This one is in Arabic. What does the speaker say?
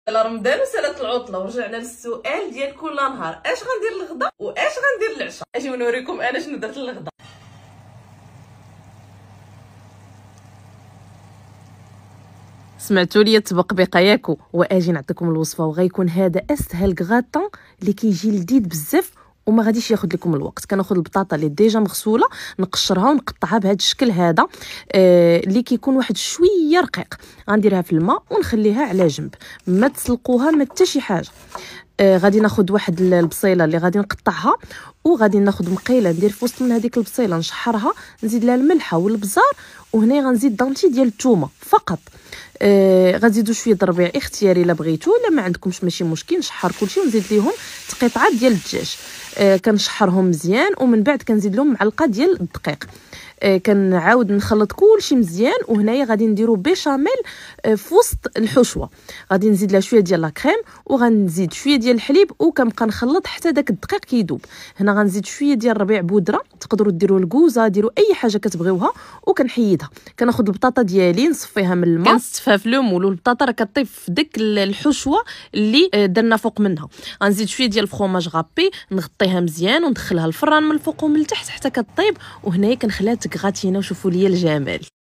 يلا رمضان وسالات العطله ورجعنا للسؤال ديال كل نهار، اش غندير للغدا واش غندير للعشاء. اجيو نوريكم انا شنو درت للغدا. سمعتوا لي التبقبيقه ياكو، واجي نعطيكم الوصفه، وغيكون هذا اسهل كغاتون اللي كيجي لذيذ بزاف وما غاديش ياخذ لكم الوقت. كناخذ البطاطا اللي ديجا مغسوله، نقشرها ونقطعها بهذا الشكل هذا اللي كيكون واحد شويه رقيق. غنديرها في الماء ونخليها على جنب، ما تسلقوها ما حتى شي حاجه. غادي ناخذ واحد البصيله اللي غادي نقطعها، وغادي ناخذ مقيله ندير في وسط من هذيك البصيله نشحرها، نزيد لها الملحه والبزار، وهنا غنزيد دانتي ديال الثومه فقط. غنزيدوا شويه الربيع اختياري الا بغيتو، الا ما عندكمش ماشي مشكل. نشحر كلشي ونزيد ليهم تقطعات ديال الدجاج، كنشحرهم مزيان، ومن بعد كنزيد لهم معلقه ديال الدقيق. كنعاود نخلط كلشي مزيان. وهنايا غادي نديرو بيشاميل في وسط الحشوه، غادي نزيد لها شويه ديال لاكريم، وغنزيد شويه ديال الحليب، وكنبقى نخلط حتى داك الدقيق كيذوب. هنا غنزيد شويه ديال الربيع بودره، تقدروا ديروا الكوزه، ديروا اي حاجه كتبغيوها، وكنحيدها. كناخذ البطاطا ديالي نصفيها من الماء، كنستفها في لومول، والبطاطا راه كطيب في ديك الحشوه اللي درنا فوق منها. غنزيد شويه ديال الفرomاج غابي، نغطيها مزيان وندخلها الفران من الفوق ومن التحت حتى كطيب. وهنايا كنخليها تكغاتينا، وشوفوا ليا الجمال.